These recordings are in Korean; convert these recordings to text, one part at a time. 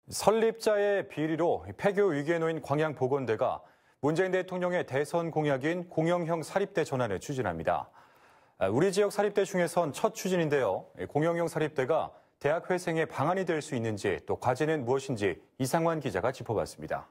설립자의 비리로 폐교 위기에 놓인 광양보건대가 문재인 대통령의 대선 공약인 공영형 사립대 전환을 추진합니다. 우리 지역 사립대 중에선 첫 추진인데요. 공영형 사립대가 대학 회생의 방안이 될 수 있는지 또 과제는 무엇인지 이상환 기자가 짚어봤습니다.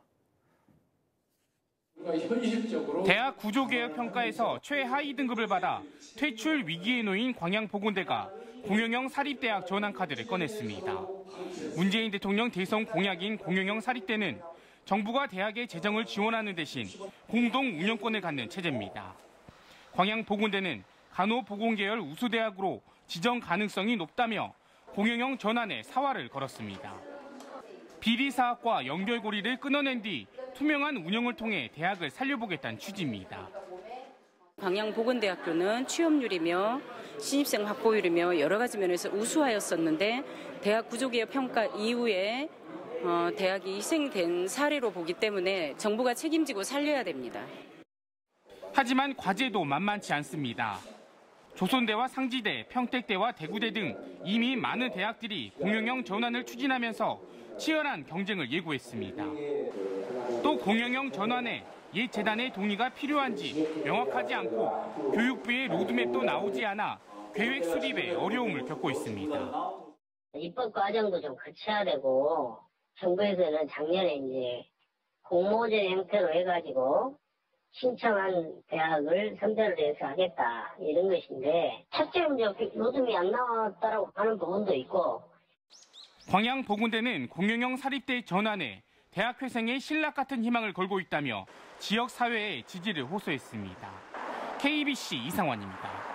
대학 구조개혁 평가에서 최하위 등급을 받아 퇴출 위기에 놓인 광양보건대가 공영형 사립대학 전환 카드를 꺼냈습니다. 문재인 대통령 대선 공약인 공영형 사립대는 정부가 대학의 재정을 지원하는 대신 공동 운영권을 갖는 체제입니다. 광양보건대는 간호보건계열 우수대학으로 지정 가능성이 높다며 공영형 전환에 사활을 걸었습니다. 비리 사학과 연결고리를 끊어낸 뒤 투명한 운영을 통해 대학을 살려보겠다는 취지입니다. 광양보건대학교는 취업률이며 신입생 확보율이며 여러 가지 면에서 우수하였었는데 대학 구조개혁 평가 이후에 대학이 희생된 사례로 보기 때문에 정부가 책임지고 살려야 됩니다. 하지만 과제도 만만치 않습니다. 조선대와 상지대, 평택대와 대구대 등 이미 많은 대학들이 공영형 전환을 추진하면서 치열한 경쟁을 예고했습니다. 또 공영형 전환에 옛 재단의 동의가 필요한지 명확하지 않고 교육부의 로드맵도 나오지 않아 계획 수립에 어려움을 겪고 있습니다. 입법 과정도 좀 거쳐야 되고 정부에서는 작년에 이제 공모제 형태로 해가지고 신청한 대학을 선별을 해서 하겠다 이런 것인데 첫째 로드맵이 안 나왔다라고 하는 부분도 있고. 광양보건대는 공영형 사립대 전환에 대학 회생의 신락 같은 희망을 걸고 있다며 지역 사회의 지지를 호소했습니다. KBC 이상환입니다.